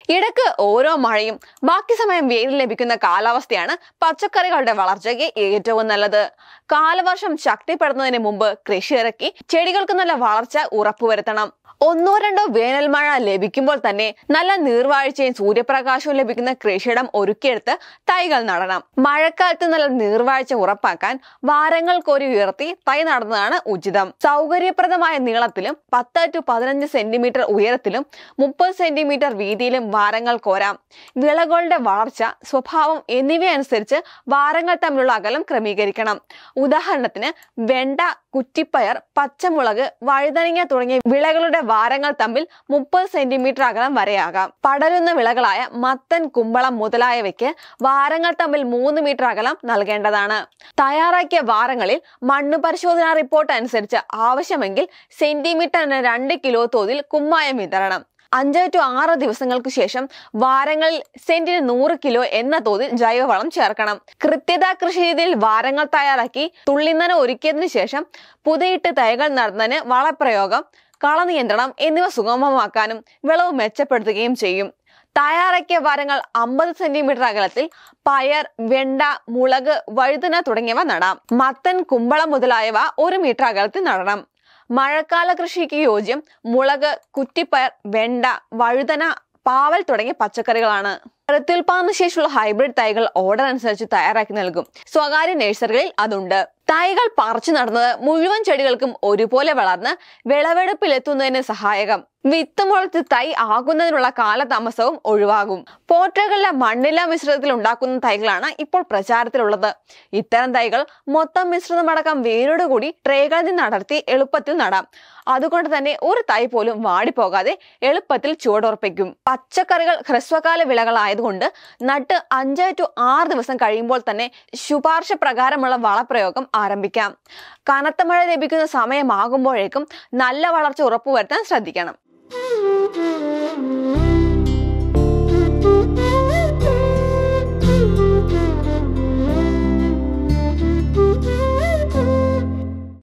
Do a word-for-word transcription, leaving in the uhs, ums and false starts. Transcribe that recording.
ഇടയ്ക്ക് ഓരോ മഴയും ബാക്കി സമയം വെയിൽ ലഭിക്കുന്ന കാലാവസ്ഥയാണ് പച്ചക്കറികളുടെ വളർച്ചയ്ക്ക് ഏറ്റവും നല്ലത്. കാലവർഷം ശക്തിപ്പെടുന്നതിന് മുമ്പ് കൃഷി ഇറക്കി ചെടികൾക്ക് നല്ല വളർച്ച ഉറപ്പുവരുത്തണം. ഒന്നോ രണ്ടോ വേനൽ മഴ ലഭിക്കുമ്പോൾ തന്നെ നല്ല നീർവാഴ്ചയും സൂര്യപ്രകാശവും ലഭിക്കുന്ന കൃഷിയിടം ഒരുക്കിയെടുത്ത് തൈകൾ നടണം. മഴക്കാലത്ത് നല്ല നീർവാഴ്ച ഉറപ്പാക്കാൻ വാരങ്ങൾ കോരി ഉയർത്തി തൈ നടുന്നതാണ് ഉചിതം. സൗകര്യപ്രദമായ നീളത്തിലും പത്ത് ടു പതിനഞ്ച് സെന്റിമീറ്റർ ഉയരത്തിലും മുപ്പത് സെന്റിമീറ്റർ വീതിയിലും വാരങ്ങൾ കോരാം. വിളകളുടെ വളർച്ച, സ്വഭാവം എന്നിവയനുസരിച്ച് വാരങ്ങൾ തമ്മിലുള്ള അകലം ക്രമീകരിക്കണം. ഉദാഹരണത്തിന് വെണ്ട, കുറ്റിപ്പയർ, പച്ചമുളക്, വഴുതനങ്ങ തുടങ്ങിയ വിളകളുടെ വാരങ്ങൾ തമ്മിൽ മുപ്പത് സെന്റിമീറ്റർ അകലം വരെയാകാം. പടരുന്ന വിളകളായ മത്തൻ, കുമ്പളം മുതലായവയ്ക്ക് വാരങ്ങൾ തമ്മിൽ മൂന്ന് മീറ്റർ അകലം നൽകേണ്ടതാണ്. തയ്യാറാക്കിയ വാരങ്ങളിൽ മണ്ണ് പരിശോധനാ റിപ്പോർട്ട് അനുസരിച്ച് ആവശ്യമെങ്കിൽ സെന്റിമീറ്ററിന് രണ്ട് കിലോ തോതിൽ കുമ്മായം വിതരണം. അഞ്ച് ടു ആറ് ദിവസങ്ങൾക്ക് ശേഷം വാരങ്ങളിൽ സെന്റിന് നൂറ് കിലോ എന്ന തോതിൽ ജൈവവളം ചേർക്കണം. കൃത്യത കൃഷി രീതിയിൽ വാരങ്ങൾ തയ്യാറാക്കി തുള്ളിനന ഒരുക്കിയതിനു ശേഷം പുതയിട്ട് തൈകൾ നടുന്നതിന് വളപ്രയോഗം, കളനിയന്ത്രണം എന്നിവ സുഗമമാക്കാനും വിളവ് മെച്ചപ്പെടുത്തുകയും ചെയ്യും. തയ്യാറാക്കിയ വാരങ്ങൾ അമ്പത് സെന്റിമീറ്റർ അകലത്തിൽ പയർ, വെണ്ട, മുളക്, വഴുതന തുടങ്ങിയവ നടാം. മത്തൻ, കുമ്പളം മുതലായവ ഒരു മീറ്റർ അകലത്തിൽ നടണം. മഴക്കാല കൃഷിക്ക് യോജ്യം മുളക്, കുറ്റിപ്പയർ, വെണ്ട, വഴുതന, പാവൽ തുടങ്ങിയ പച്ചക്കറികളാണ്. പ്രത്യുൽപാദന ശേഷിയുള്ള ഹൈബ്രിഡ് തൈകൾ ഓർഡർ അനുസരിച്ച് തയ്യാറാക്കി നൽകും. സ്വകാര്യ നഴ്സറികളിൽ അതുണ്ട്. തൈകൾ പറിച്ചു നടുന്നത് മുഴുവൻ ചെടികൾക്കും ഒരുപോലെ വളർന്ന് വിളവെടുപ്പിലെത്തുന്നതിന് സഹായകം. വിത്ത് മുളച്ച് തൈ ആകുന്നതിനുള്ള കാലതാമസവും ഒഴിവാകും. പോട്ടകളിലെ മണ്ണില മിശ്രിതത്തിൽ ഉണ്ടാക്കുന്ന തൈകളാണ് ഇപ്പോൾ പ്രചാരത്തിലുള്ളത്. ഇത്തരം തൈകൾ മൊത്തം മിശ്രിതമടക്കം വേരോടുകൂടി ട്രേകളിൽ നിന്ന് അടർത്തി എളുപ്പത്തിൽ നടാം. അതുകൊണ്ട് തന്നെ ഒരു തൈ പോലും വാടിപ്പോകാതെ എളുപ്പത്തിൽ ചുവടുറപ്പിക്കും. പച്ചക്കറികൾ ഹ്രസ്വകാല വിളകളായതുകൊണ്ട് നട്ട് അഞ്ച് ടു ആറ് ദിവസം കഴിയുമ്പോൾ തന്നെ ശുപാർശ പ്രകാരമുള്ള വളപ്രയോഗം ആരംഭിക്കാം. കനത്ത മഴ ലഭിക്കുന്ന സമയമാകുമ്പോഴേക്കും നല്ല വളർച്ച ഉറപ്പുവരുത്താൻ ശ്രദ്ധിക്കണം.